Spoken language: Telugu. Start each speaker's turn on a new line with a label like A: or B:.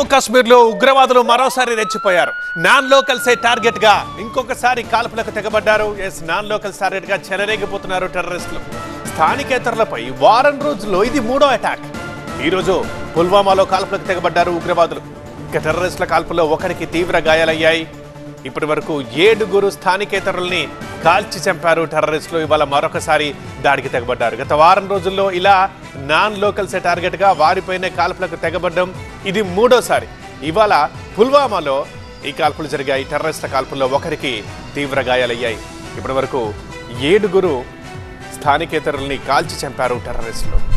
A: జమ్మూ కాశ్మీర్లో ఉగ్రవాదులు మరోసారి రెచ్చిపోయారు. నాన్ లోకల్సే టార్గెట్ గా ఇంకొకసారి కాల్పులకు తెగబడ్డారు. నాన్ లోకల్స్ టార్గెట్ గా చెలరేగిపోతున్నారు టెర్రరిస్టులు. స్థానికేతరులపై వారం రోజుల్లో ఇది మూడో అటాక్. ఈ రోజు పుల్వామాలో కాల్పులకు తెగబడ్డారు ఉగ్రవాదులు. ఇక టెర్రరిస్టుల కాల్పుల్లో ఒకరికి తీవ్ర గాయాలయ్యాయి. ఇప్పటి వరకు 7 స్థానికేతరుల్ని కాల్చి చంపారు టెర్రరిస్టులు. ఇవాళ మరొకసారి దాడికి తెగబడ్డారు. గత వారం రోజుల్లో ఇలా నాన్ లోకల్సే టార్గెట్ గా వారిపైనే కాల్పులకు తెగబడ్డం ఇది మూడోసారి. ఇవాళ పుల్వామాలో ఈ కాల్పులు జరిగాయి. టెర్రరిస్టుల కాల్పుల్లో ఒకరికి తీవ్ర గాయాలయ్యాయి. ఇప్పటి వరకు 7 స్థానికేతరుల్ని కాల్చి చంపారు టెర్రరిస్టులు.